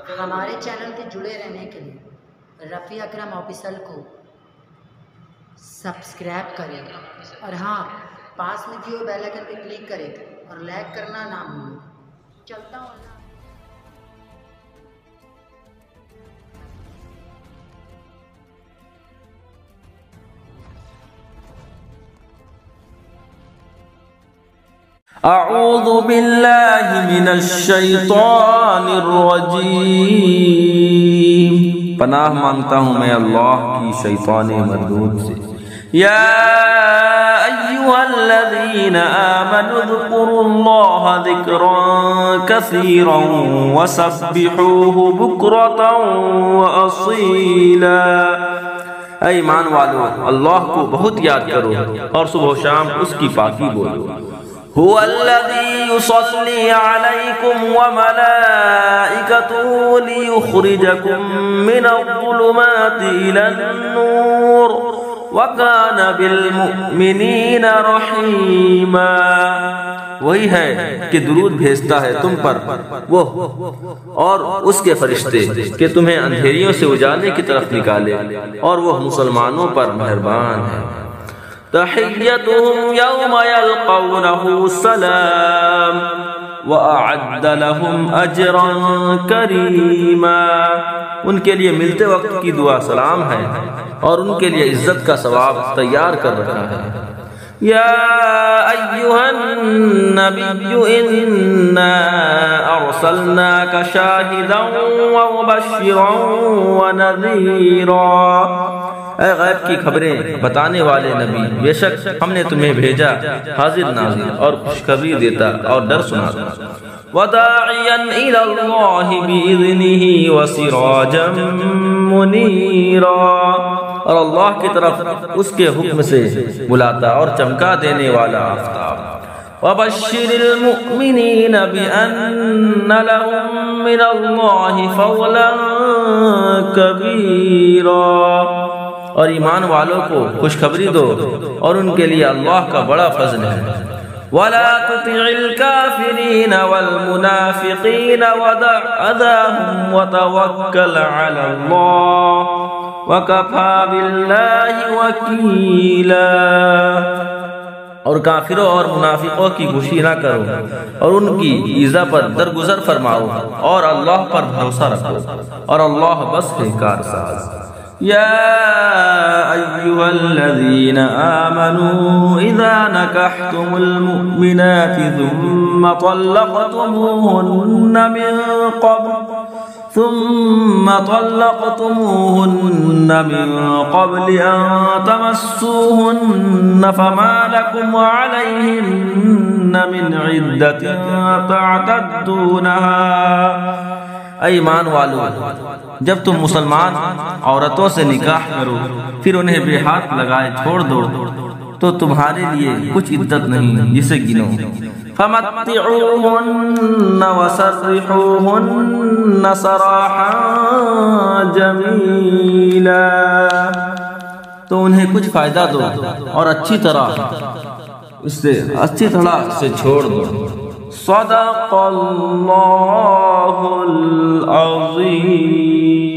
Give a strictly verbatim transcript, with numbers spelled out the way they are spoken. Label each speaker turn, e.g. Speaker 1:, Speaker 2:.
Speaker 1: ہمارے چینل کے جڑے رہنے کے لیے رفیع اکرم آفیشل کو سبسکرائب کریں اور ہاں پاس میں دیے ہوئے بیل آئکن پہ کلک کریں اور لائک کرنا نہ بھولیں۔ چلتا ہوں اللہ۔
Speaker 2: اعوذ باللہ من الشیطان الرجیم، پناہ مانگتا ہوں میں اللہ کی شیطان مردود سے۔ یا ایہا الذین آمنوا اذکروا اللہ ذکرا کثیرا وسبحوہ بکرتا واصیلا۔ اے ایمان والو، اللہ کو بہت یاد کرو اور صبح و شام اس کی پاکی بولو۔ هو الذي يصلي عليكم وملائكته ليخرجكم من الظلمات إلى النور وكان بالمؤمنين رحيما۔ وہی ہے کہ درود بھیجتا ہے تم پر وہ اور اس کے فرشتے کہ تمہیں اندھیریوں سے اجالے کی طرف نکالے، اور وہ مسلمانوں پر مہربان ہے۔ تحیتهم یوم یلقونه السلام وَأَعَدَّ لَهُمْ أَجْرًا كَرِيمًا۔ ان کے لیے ملتے وقت کی دعا سلام ہے اور ان کے لیے عزت کا ثواب تیار کر رکھا ہے۔ یا ایہا النبی انا ارسلناک شاہدا ومبشرا ونذیرا۔ اے غیب کی خبریں بتانے والے نبی، بے شک ہم نے تمہیں بھیجا حاضر ناظر اور خوشخبری دیتا اور ڈر سناتا۔ وَدَاعِيًا إِلَى اللَّهِ بِإِذْنِهِ وَسِرَاجًا مُنِيرًا، اور اللہ کی طرف اس کے حکم سے بلاتا اور چمکا دینے والا آفتاب۔ وَبَشِّرِ الْمُؤْمِنِينَ بِأَنَّ لَهُم مِّنَ اللَّهِ فَضْلًا كَبِيرًا، اور ایمان والوں کو خوشخبری دو اور ان کے لیے اللہ کا بڑا فضل ہے۔ وَلَا تُطِعِ الْكَافِرِينَ وَالْمُنَافِقِينَ وَدَعْ أَذَاهُمْ وَتَوَكَّلْ عَلَى اللَّهِ وَكَفَى بِاللَّهِ وَكِيلًا۔ اور کافروں اور منافقوں کی گوشی نہ کرو اور ان کی ایذا پر درگزر فرماؤ، اور اللہ پر بھروسہ رکھو، اور اللہ بس ہے کارساز۔ یا ایہا الذین آمنوا اذا نکحتم المؤمنات ثم طلقتموهن من قبل ثم طلقتموهن من قبل أن تمسوهن فما لكم عليهن من عدة تعتدونها۔ اے ایمان والو، جب تم مسلمان عورتوں سے نکاح کرو پھر انہیں بے ہاتھ لگائے چھوڑ دو تو تمہارے لیے کچھ عدت نہیں جسے گنو۔ فَمَتِّعُوهُنَّ وَسَرِّحُوهُنَّ سَرَاحًا جَمِيلًا، تو انہیں کچھ فائدہ دو اور اچھی طرح اس سے اچھی طرح سے چھوڑ دو۔ صدق اللہ العظیم۔